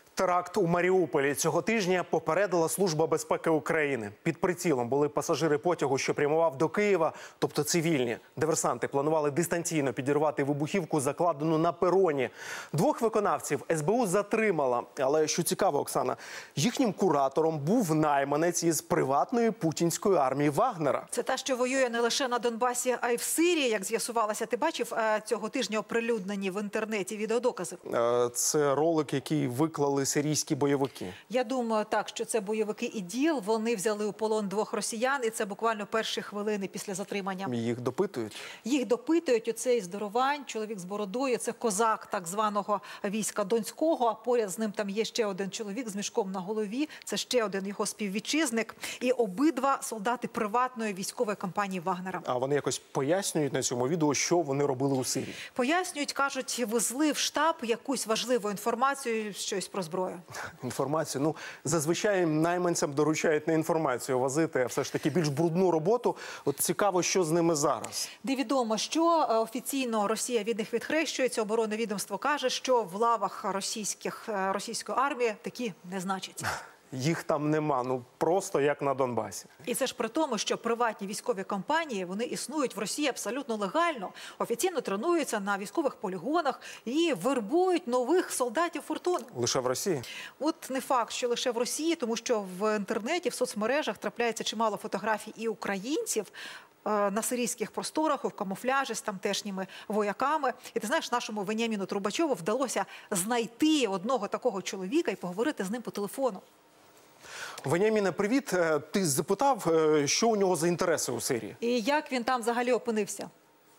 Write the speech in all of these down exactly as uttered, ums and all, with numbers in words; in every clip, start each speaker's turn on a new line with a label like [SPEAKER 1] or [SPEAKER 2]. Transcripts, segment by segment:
[SPEAKER 1] Теракт у Маріуполі цього тижня попередила Служба безпеки України. Під прицілом були пасажири потягу, що прямував до Києва, тобто цивільні. Диверсанти планували дистанційно підірвати вибухівку, закладену на пероні. Двох виконавців ес бе у затримала. Але, що цікаво, Оксана, їхнім куратором був найманець із приватної путінської армії Вагнера.
[SPEAKER 2] Це та, що воює не лише на Донбасі, а й в Сирії, як з'ясувалося. Ти бачив цього тижня оприлюднені в інтернеті відеодокази?
[SPEAKER 1] Це ролик, який виклали сирійські бойовики. Я
[SPEAKER 2] думаю, так, що це бойовики ІДІЛ. Вони взяли у полон двох росіян, і це буквально перші хвилини після затримання.
[SPEAKER 1] Їх допитують?
[SPEAKER 2] Їх допитують. Оцей здоровань, чоловік з бородою, це козак так званого війська Донського, а поряд з ним там є ще один чоловік з мішком на голові. Це ще один його співвітчизник. І обидва солдати приватної військової компанії Вагнера.
[SPEAKER 1] А вони якось пояснюють на цьому відео, що вони робили у Сирії?
[SPEAKER 2] Пояснюють, кажуть, везли в штаб якусь важливу інформацію, щось про зброю.
[SPEAKER 1] Інформацію? Ну, зазвичай найманцям доручають не інформацію возити, а все ж таки більш брудну роботу. От цікаво, що з ними зараз.
[SPEAKER 2] Невідомо, що офіційно Росія від них відхрещується. Оборонне відомство каже, що в лавах російських, російської армії такі не значаться.
[SPEAKER 1] Їх там нема, ну просто як на Донбасі.
[SPEAKER 2] І це ж при тому, що приватні військові компанії, вони існують в Росії абсолютно легально. Офіційно тренуються на військових полігонах і вербують нових солдатів фортуни.
[SPEAKER 1] Лише в Росії?
[SPEAKER 2] От не факт, що лише в Росії, тому що в інтернеті, в соцмережах трапляється чимало фотографій і українців на сирійських просторах, в камуфляжі з тамтешніми вояками. І ти знаєш, нашому Веніаміну Трубачову вдалося знайти одного такого чоловіка і поговорити з ним по телефону.
[SPEAKER 1] Веніаміне, привіт. Ти запитав, що у нього за інтереси у Сирії?
[SPEAKER 2] І як він там взагалі опинився?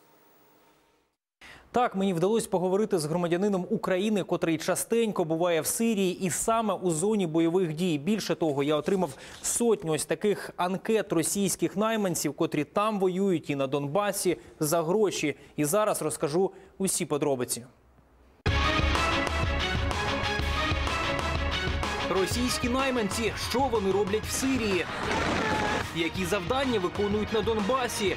[SPEAKER 3] Так, мені вдалося поговорити з громадянином України, котрий частенько буває в Сирії і саме у зоні бойових дій. Більше того, я отримав сотню ось таких анкет російських найманців, котрі там воюють і на Донбасі за гроші. І зараз розкажу усі подробиці. Російські найманці, що вони роблять в Сирії? Які завдання виконують на Донбасі?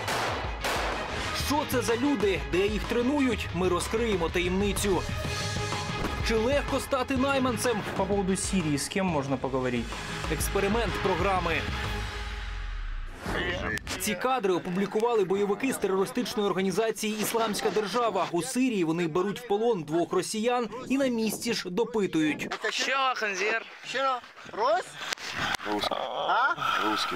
[SPEAKER 3] Що це за люди, де їх тренують? Ми розкриємо таємницю. Чи легко стати найманцем? По поводу Сирії, з ким можна поговорити? Експеримент програми. Ці кадри опублікували бойовики з терористичної організації «Ісламська держава». У Сирії вони беруть в полон двох росіян і на місці ж допитують.
[SPEAKER 4] Що, ханзір?
[SPEAKER 5] Що? Рус?
[SPEAKER 4] Русский.
[SPEAKER 5] А?
[SPEAKER 4] Русский.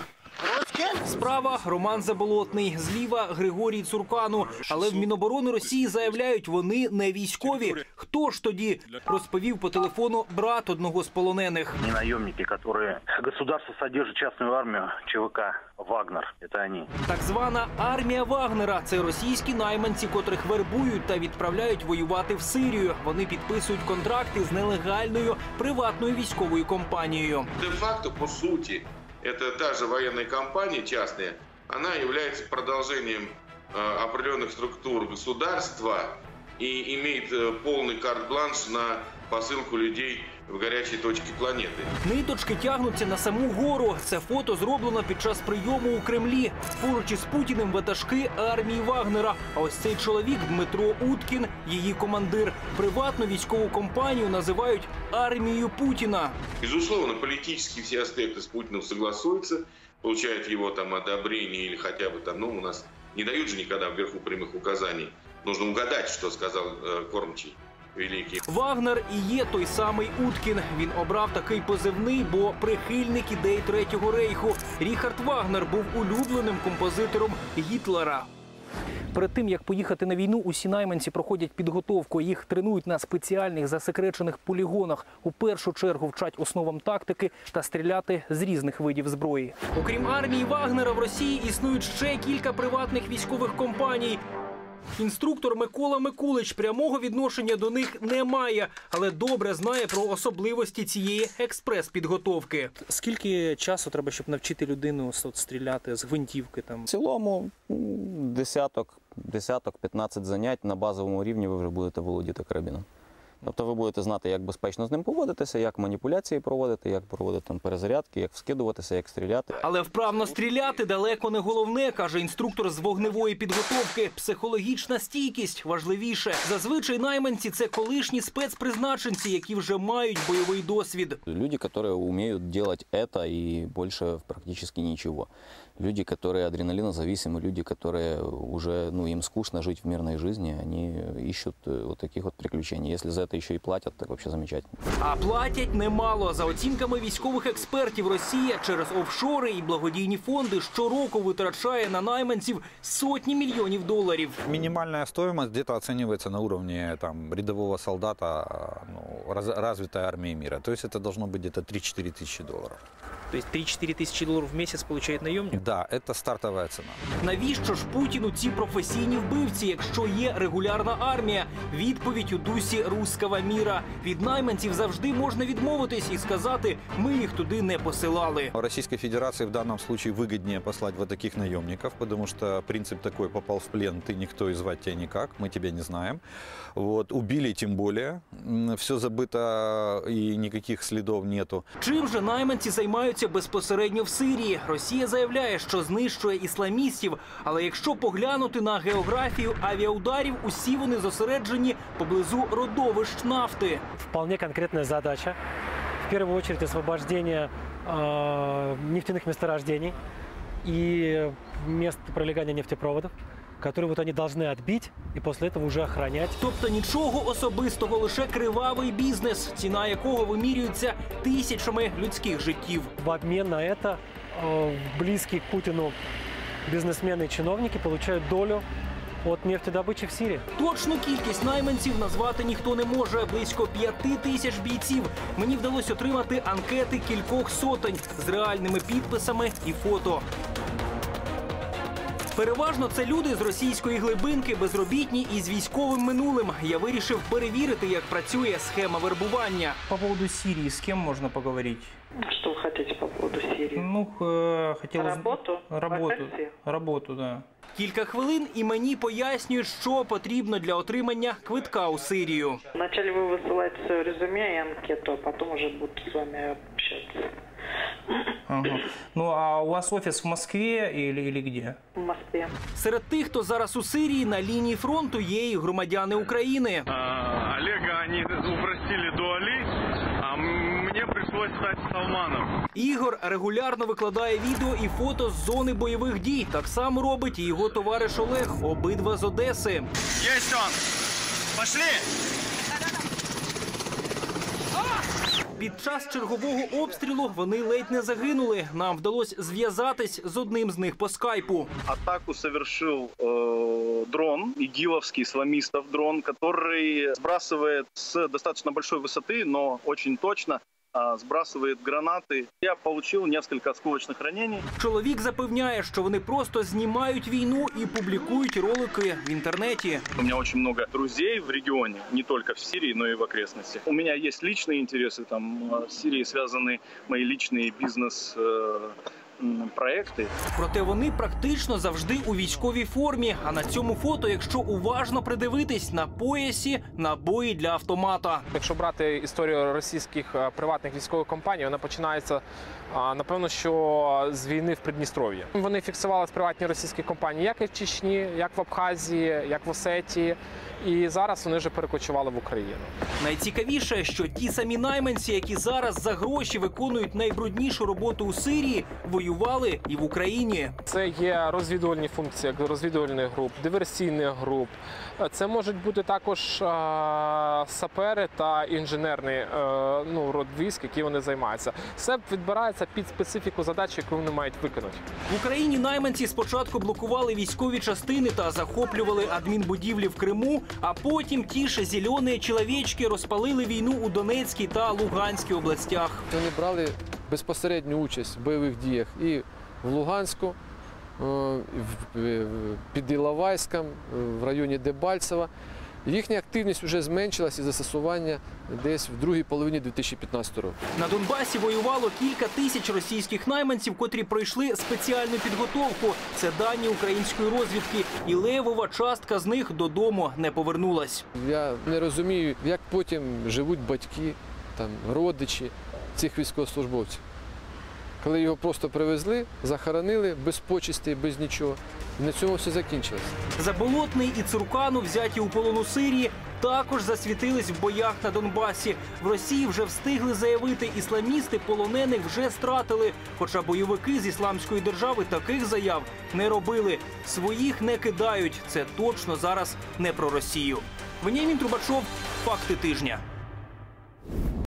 [SPEAKER 3] Справа Роман Заболотний, зліва Григорій Цуркану. Але в Міноборони Росії заявляють, вони не військові. Хто ж тоді? Розповів по телефону брат одного з полонених.
[SPEAKER 6] Не найомники, які государство содержит частну армію ЧВК «Вагнер». Це вони.
[SPEAKER 3] Так звана армія Вагнера – це російські найманці, котрих вербують та відправляють воювати в Сирію. Вони підписують контракти з нелегальною приватною військовою компанією.
[SPEAKER 7] Де-факто, по суті, это та же военная компания частная, она является продолжением э, определенных структур государства и имеет э, полный карт-бланш на посылку людей в гарячі точки планети.
[SPEAKER 3] Ниточки тягнуться на саму гору. Це фото зроблено під час прийому у Кремлі. Поруч із Путіним ватажки армії Вагнера. А ось цей чоловік Дмитро Уткін, її командир. Приватну військову компанію називають армією Путіна.
[SPEAKER 7] Безусловно, политические все аспекты с Путиным согласуются, получают его там одобрение или хотя бы там, ну, у нас не дают же никогда вверху прямых указаний. Нужно угадать, что сказал э, кормчий. Великий.
[SPEAKER 3] Вагнер і є той самий Уткін. Він обрав такий позивний, бо прихильник ідей Третього рейху. Ріхард Вагнер був улюбленим композитором Гітлера. Перед тим, як поїхати на війну, усі найманці проходять підготовку. Їх тренують на спеціальних засекречених полігонах. У першу чергу вчать основам тактики та стріляти з різних видів зброї. Окрім армії Вагнера, в Росії існують ще кілька приватних військових компаній. Інструктор Микола Микулич прямого відношення до них не має, але добре знає про особливості цієї експрес-підготовки. Скільки часу треба, щоб навчити людину стріляти з гвинтівки? Там?
[SPEAKER 8] В цілому десяток, десяток, п'ятнадцять занять на базовому рівні ви вже будете володіти карабіном.
[SPEAKER 5] Тобто ви будете знати, як безпечно з ним поводитися, як маніпуляції проводити, як проводити там перезарядки, як вскидуватися, як стріляти.
[SPEAKER 3] Але вправно стріляти далеко не головне, каже інструктор з вогневої підготовки. Психологічна стійкість важливіше. Зазвичай найманці – це колишні спецпризначенці, які вже мають бойовий досвід.
[SPEAKER 5] Люди, які вміють робити це і більше практично нічого. Люди, которые адреналинозависимы, люди, которые уже, ну, им скучно жить в мирной жизни, они ищут вот таких вот приключений. Если за это еще и платят, так вообще замечательно.
[SPEAKER 3] А платять немало. За оцінками військових експертів, Росія через офшори і благодійні фонди щороку витрачає на найманців сотні мільйонів доларів.
[SPEAKER 8] Минимальная стоимость где-то оценивается на уровне там, рядового солдата, ну, раз, развитой армии мира. То есть это должно быть где-то три-четыре тысячи долларов.
[SPEAKER 3] То есть три-четыре тысячи долларов в месяц получает наемник?
[SPEAKER 8] Да, это стартовая цена.
[SPEAKER 3] Навіщо ж Путіну ці професійні вбивці, якщо є регулярна армія? Відповідь у дусі руського міра. Від найманців завжди можна відмовитись і сказати, ми їх туди не посилали.
[SPEAKER 8] Российской Федерации в данном случае выгоднее послать вот таких наемников, потому что принцип такой: попал в плен, ты никто и звать тебя никак, мы тебя не знаем. Вот, убили тем более, все забыто и никаких следов нету.
[SPEAKER 3] Чим же найманці займаються безпосередньо в Сирії? Росія заявляє, що знищує ісламістів, але якщо поглянути на географію авіаударів, усі вони зосереджені поблизу родовищ нафти.
[SPEAKER 9] Вполне конкретная задача. В первую очередь освобождение э, нефтяных месторождений и мест пролегания нефтепроводов, которые вот они должны отбить и после этого уже охранять.
[SPEAKER 3] Тобто нічого особистого, лише кривавий бізнес, ціна якого вимірюється тисячами людських життів.
[SPEAKER 9] В обмен на это э, близкие к Путину бизнесмены и чиновники получают долю от нефтедобычи в Сирии.
[SPEAKER 3] Точну кількість найманців назвати ніхто не може. Близько п'яти тисяч бійців. Мені вдалося отримати анкети кількох сотень з реальними підписами і фото. Переважно це люди з російської глибинки, безробітні і з військовим минулим. Я вирішив перевірити, як працює схема вербування. По поводу Сирии с кем можно поговорить?
[SPEAKER 10] Что вы хотите по поводу Сирии?
[SPEAKER 3] Ну, э, хотелось...
[SPEAKER 10] Работу?
[SPEAKER 3] Работу.
[SPEAKER 10] Вакансии?
[SPEAKER 3] Работу, да. Кілька хвилин і мені пояснюють, що потрібно для отримання квитка у Сирію.
[SPEAKER 10] Вначале вы высылаете свое резюме и анкету, а потом уже будут с вами общаться.
[SPEAKER 3] Ага. Ну, а у вас офіс в Москві или, или где?
[SPEAKER 10] В Москве.
[SPEAKER 3] Серед тих, хто зараз у Сирії, на лінії фронту є і громадяни України.
[SPEAKER 11] А, Олега вони упростили до Алі, а мені прийшлося стати Салманом.
[SPEAKER 3] Ігор регулярно викладає відео і фото з зони бойових дій. Так само робить і його товариш Олег, обидва з Одеси.
[SPEAKER 11] Єсть он! Пошли!
[SPEAKER 3] Під час чергового обстрілу вони ледь не загинули. Нам вдалося зв'язатись з одним з них по скайпу.
[SPEAKER 12] Атаку совершил э, дрон, игиловский, исламистов дрон, который сбрасывает с достаточно большой высоты, но очень точно э, сбрасывает гранаты. Я получил несколько осколочных ранений.
[SPEAKER 3] Чоловік запевняє, що вони просто знімають війну і публікують ролики в інтернеті.
[SPEAKER 12] У меня очень много друзей в регионе, не только в Сирии, но и в окрестностях. У меня есть личные интересы, там в Сирии связаны мои личные бизнес э, проекти.
[SPEAKER 3] Проте вони практично завжди у військовій формі. А на цьому фото, якщо уважно придивитись, на поясі набої для автомата.
[SPEAKER 13] Якщо брати історію російських приватних військових компаній, вона починається, напевно, що з війни в Придністров'ї. Вони фіксували приватні російські компанії як і в Чечні, як в Абхазії, як в Осетії. І зараз вони вже перекочували в Україну.
[SPEAKER 3] Найцікавіше, що ті самі найманці, які зараз за гроші виконують найбруднішу роботу у Сирії, воювали і в Україні.
[SPEAKER 13] Це є розвідувальні функції, розвідувальних груп, диверсійних груп. Це можуть бути також а, сапери та інженерний а, ну, род військ, які вони займаються. Все відбирається під специфіку задач, яку вони мають виконати.
[SPEAKER 3] В Україні найманці спочатку блокували військові частини та захоплювали адмінбудівлі в Криму, а потім ті ж зелені чоловічки розпалили війну у Донецькій та Луганській областях.
[SPEAKER 14] Вони брали безпосередню участь в бойових діях і в Луганську, під Іловайськом, в районі Дебальцева. Їхня активність вже зменшилась і застосування десь в другій половині дві тисячі п'ятнадцятого року.
[SPEAKER 3] На Донбасі воювало кілька тисяч російських найманців, котрі пройшли спеціальну підготовку. Це дані української розвідки. І левова частка з них додому не повернулась.
[SPEAKER 14] Я не розумію, як потім живуть батьки, там, родичі цих військовослужбовців. Коли його просто привезли, захоронили без почестей, без нічого. І на цьому все закінчилось.
[SPEAKER 3] Заболотний і Цуркану, взяті у полон у Сирії, також засвітились в боях на Донбасі. В Росії вже встигли заявити, ісламісти полонених вже стратили. Хоча бойовики з Ісламської держави таких заяв не робили. Своїх не кидають. Це точно зараз не про Росію. Веніамін Трубачов. Факти тижня.